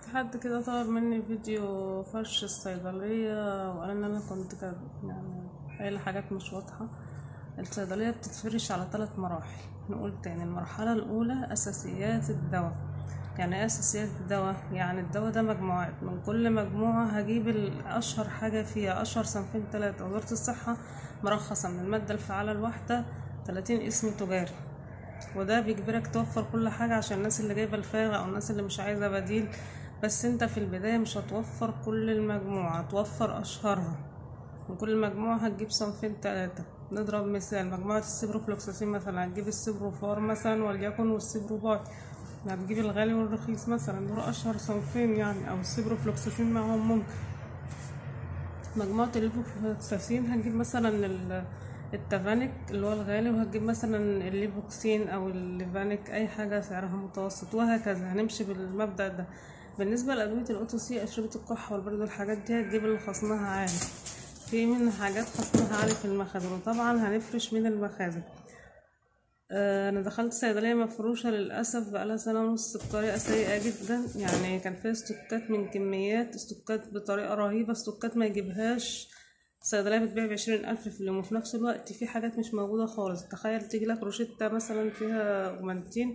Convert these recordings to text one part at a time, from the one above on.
في حد كده طلب مني فيديو فرش الصيدلية، وقال ان انا كنت يعني قايلة حاجات مش واضحة. الصيدلية بتتفرش على 3 مراحل. نقول تاني، المرحلة الاولى اساسيات الدواء. يعني ايه اساسيات الدواء؟ يعني الدواء ده مجموعات، من كل مجموعة هجيب اشهر حاجة فيها، اشهر صنفين 3. وزارة الصحة مرخصة من المادة الفعالة الواحدة 30 اسم تجاري، وده بيجبرك توفر كل حاجة عشان الناس اللي جايبة الفارغ او الناس اللي مش عايزة بديل. بس انت في البداية مش هتوفر كل المجموعة، هتوفر اشهرها. من كل مجموعة هتجيب صنفين 3. نضرب مثال، مجموعة السيبروفلوكساسين مثلا هتجيب السيبروفار مثلا وليكن، والسيبروباي. هتجيب الغالي والرخيص مثلا، دول اشهر صنفين يعني، او السيبروفلوكساسين معاهم ممكن. مجموعة الليفوفلوكساسين هتجيب مثلا التافانيك اللي هو الغالي، وهتجيب مثلا الليفوكسين او الليفانيك، اي حاجة سعرها متوسط، وهكذا هنمشي بالمبدأ ده. بالنسبة لأدوية الأوتو سي، أشربة الكحة والبرد والحاجات دي هتجيب اللي خصمها عالي، في منها حاجات خصمها عالي في المخازن، وطبعا هنفرش من المخازن. انا دخلت صيدليه مفروشه للاسف بقالها سنه ونص بطريقه سيئه جدا. يعني كان فيها استوكات من كميات، استوكات بطريقه رهيبه، استوكات ما يجيبهاش صيدليه بتبيع ب20,000 في اليوم، وفي نفس الوقت في حاجات مش موجوده خالص. تخيل تجيلك روشتة مثلا فيها اومنتين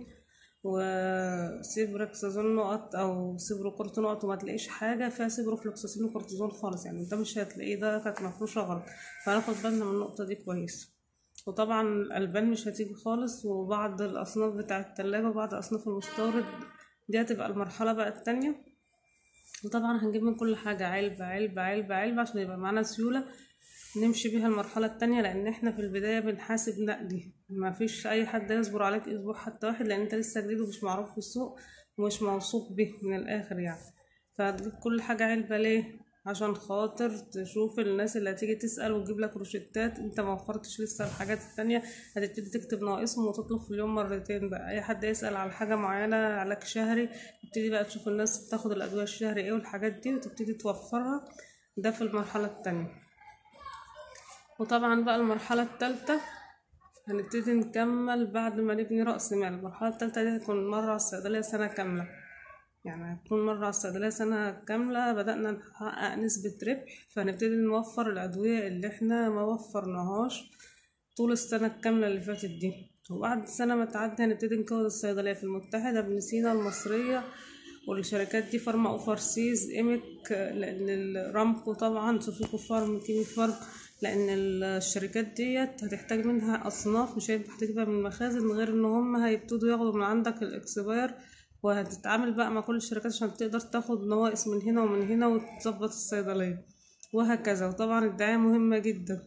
وسيبركسازون نقط او سيبروكورت نقط، وما تلاقيش حاجه فيها سيبروفلوكساسين وكورتيزون خالص، يعني ده مش هتلاقيه، ده كانت مفروشه غلط. فهناخد بالنا من النقطه دي كويس. وطبعا الألبان مش هتيجي خالص، وبعض الأصناف بتاع التلاجة وبعض أصناف المستورد دي هتبقى المرحلة بقى التانية. وطبعا هنجيب من كل حاجة علبة علبة علبة علبة عشان يبقى معانا سيولة نمشي بيها المرحلة التانية، لأن احنا في البداية بنحاسب نقدي، ما فيش أي حد يصبر عليك أسبوع حتى واحد، لأن انت لسه جديد ومش معروف في السوق ومش موثوق به من الآخر يعني. فهتجيب كل حاجة علبة ليه؟ عشان خاطر تشوف الناس اللي هتيجي تسأل وتجيب لك روشتات، انت ما وفرتش لسه الحاجات التانية، هتبتدي تكتب ناقصهم وتطلب في اليوم مرتين. بقى اي حد يسأل على حاجة معينة، علاج شهري، تبتدي بقى تشوف الناس بتاخد الأدوية الشهري ايه والحاجات دي، وتبتدي توفرها. ده في المرحلة التانية. وطبعا بقى المرحلة التالتة هنبتدي نكمل بعد ما نبني رأس مال. المرحلة التالتة دي هتكون مرة على الصيدلية سنة كاملة، يعني هتكون مرة على الصيدلية سنة كاملة، بدأنا نحقق نسبة ربح، فهنبتدي نوفر الأدوية اللي احنا ما وفرناهاش طول السنة الكاملة اللي فاتت دي. وبعد السنة ما تعدي هنبتدي نكون الصيدلية في المتحدة، ابن سينا، المصرية، والشركات دي فارما اوفرسيز، ايمك، لان الرامكو طبعا، سوفيكو فارم، كيمي فارم، لان الشركات ديت هتحتاج منها اصناف مش هينفع تجيبها من المخازن، غير ان هم هيبتدوا ياخدوا من عندك الاكسباير، وهتتعامل بقى مع كل الشركات عشان تقدر تاخد نواقص من هنا ومن هنا وتظبط الصيدلية، وهكذا. وطبعا الدعاية مهمة جدا،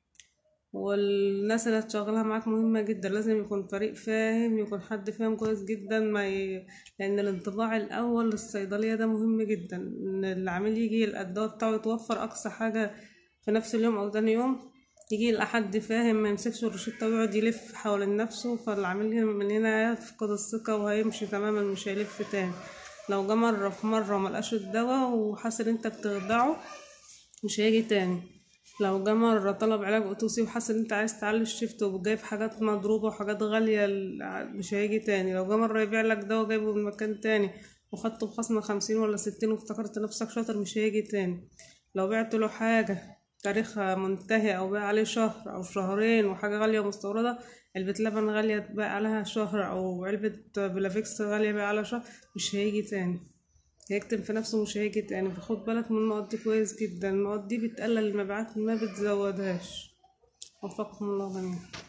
والناس اللي هتشغلها معاك مهمة جدا، لازم يكون فريق فاهم، يكون حد فاهم كويس جدا، لأن الانطباع الأول للصيدلية ده مهم جدا، إن العميل يجي يلقى الدواء بتاعه يتوفر أقصى حاجة في نفس اليوم أو تاني يوم، يجي يلقى حد فاهم ما يمسكش الروشتة ويقعد يلف حوالين نفسه، فالعميل من هنا يفقد الثقة وهيمشي تماما، مش هيلف تاني. لو جه مرة في مرة وملقاش الدواء وحاسس ان انت بتخدعه، مش هيجي تاني. لو جه مرة طلب علاج أوتوسي وحاسس ان انت عايز تعلي الشفت وجايب حاجات مضروبة وحاجات غالية، مش هيجي تاني. لو جه مرة يبيع لك دواء جايبه من مكان تاني وخدته بخصم 50 ولا 60 وافتكرت نفسك شاطر، مش هيجي تاني. لو بعت له حاجة تاريخها منتهي أو باع عليه شهر أو شهرين وحاجة غالية ومستوردة، علبة لبن غالية باع عليها شهر، أو علبة بلافيكس غالية باع عليها شهر، مش هيجي تاني، هيكتم في نفسه، مش هيجي تاني. فخد بالك من النقط دي كويس جدا، النقط دي بتقلل المبيعات ما بتزودهاش. وفقكم الله جميعا.